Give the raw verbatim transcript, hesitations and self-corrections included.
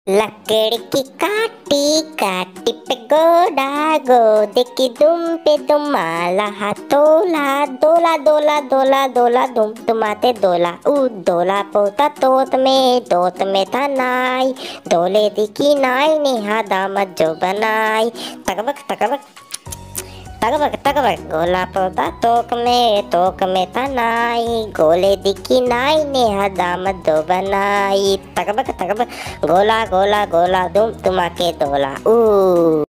लकड़ी की काटी काटी पे गोडा गोदे की दुम पे दुमाला हाथोला दोला दोला दोला दोला दुम तुमाते दोला ऊ दोला पोता तोत में तोत में था नाई दोले दिखी नाई ने हा दामद जो बनाई तकबक तकबक तकबक तकबक गोला पोता तोक में तोक में था नाई गोले दिखी नाई ने हा दामद दो बनाई तकबक तकबक गोला गोला गोला दुम तुमा के दोला ऊ।